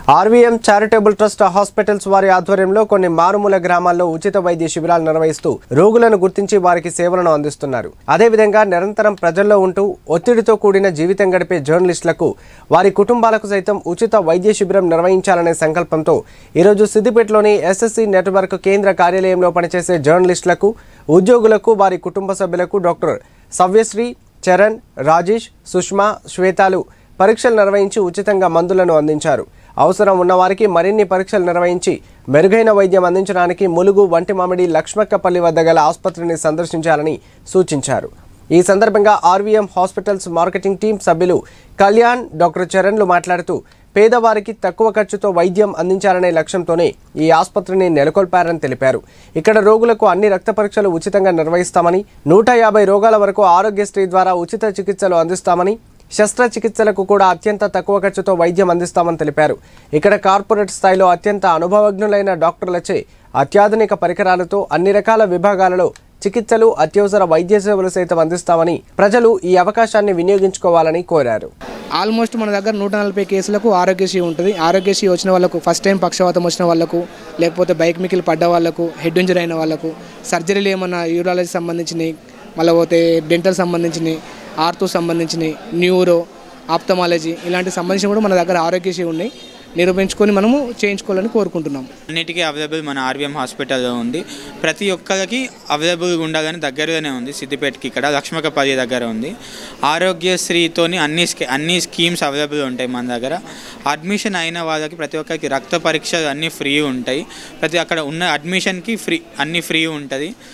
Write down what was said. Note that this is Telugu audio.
ఆర్వీఎం చారిటబుల్ ట్రస్ట్ హాస్పిటల్స్ వారి ఆధ్వర్యంలో కొన్ని మారుమూల గ్రామాల్లో ఉచిత వైద్య శిబిరాలు నిర్వహిస్తూ రోగులను గుర్తించి వారికి సేవలను అందిస్తున్నారు. అదేవిధంగా నిరంతరం ప్రజల్లో ఉంటూ ఒత్తిడితో కూడిన జీవితం గడిపే జర్నలిస్టులకు వారి కుటుంబాలకు సైతం ఉచిత వైద్య శిబిరం నిర్వహించాలనే సంకల్పంతో ఈరోజు సిద్దిపేటలోని ఎస్ఎస్సి నెట్వర్క్ కేంద్ర కార్యాలయంలో పనిచేసే జర్నలిస్టులకు, ఉద్యోగులకు, వారి కుటుంబ సభ్యులకు డాక్టర్ సవ్యశ్రీ, చరణ్, రాజేష్, సుష్మా, శ్వేతాలు పరీక్షలు నిర్వహించి ఉచితంగా మందులను అందించారు. అవసరం ఉన్నవారికి మరిన్ని పరీక్షలు నిర్వహించి మెరుగైన వైద్యం అందించడానికి ములుగు, వంటిమామిడి, లక్ష్మక్కపల్లి వద్ద గల ఆసుపత్రిని సందర్శించాలని సూచించారు. ఈ సందర్భంగా ఆర్వీఎం హాస్పిటల్స్ మార్కెటింగ్ టీం సభ్యులు కళ్యాణ్, డాక్టర్ చరణ్లు మాట్లాడుతూ పేదవారికి తక్కువ ఖర్చుతో వైద్యం అందించాలనే లక్ష్యంతోనే ఈ ఆసుపత్రిని నెలకొల్పారని తెలిపారు. ఇక్కడ రోగులకు అన్ని రక్త పరీక్షలు ఉచితంగా నిర్వహిస్తామని, 150 రోగాల వరకు ఆరోగ్యశ్రీ ద్వారా ఉచిత చికిత్సలు అందిస్తామని, శస్త్రచికిత్సలకు కూడా అత్యంత తక్కువ ఖర్చుతో వైద్యం అందిస్తామని తెలిపారు. ఇక్కడ కార్పొరేట్ స్థాయిలో అత్యంత అనుభవజ్ఞులైన డాక్టర్లచే అత్యాధునిక పరికరాలతో అన్ని రకాల విభాగాలలో చికిత్సలు, అత్యవసర వైద్య సేవలు సైతం అందిస్తామని ప్రజలు ఈ అవకాశాన్ని వినియోగించుకోవాలని కోరారు. ఆల్మోస్ట్ మన దగ్గర 140 కేసులకు ఆరోగ్యశ్రీ ఉంటుంది. ఆరోగ్యశ్రీ వచ్చిన వాళ్ళకు, ఫస్ట్ టైం పక్షవాతం వచ్చిన వాళ్ళకు, లేకపోతే బైక్ మికిలి పడ్డ వాళ్ళకు, హెడ్ ఇంజరీ అయిన వాళ్ళకు, సర్జరీలు ఏమన్నా యూరాలజీ సంబంధించినవి, మళ్ళీ పోతే డెంటల్ సంబంధించినవి, ఆర్థో సంబంధించినవి, న్యూరో, ఆప్థమాలజీ ఇలాంటి సంబంధించి కూడా మన దగ్గర ఆరోగ్యశ్రీ ఉన్నాయి. నిరూపించుకొని మనము చేయించుకోవాలని కోరుకుంటున్నాం. అన్నిటికీ అవైలబుల్ మన ఆర్వీఎం హాస్పిటల్లో ఉంది. ప్రతి ఒక్కరికి అవైలబుల్గా ఉండగానే దగ్గరగానే ఉంది. సిద్దిపేటకి ఇక్కడ లక్ష్మక్కపల్లి దగ్గర ఉంది. ఆరోగ్యశ్రీతోని అన్ని స్కీమ్స్ అవైలబుల్ ఉంటాయి మన దగ్గర. అడ్మిషన్ అయిన వాళ్ళకి ప్రతి ఒక్కరికి రక్త పరీక్షలు అన్నీ ఫ్రీ ఉంటాయి. అక్కడ ఉన్న అడ్మిషన్కి అన్నీ ఫ్రీ ఉంటుంది.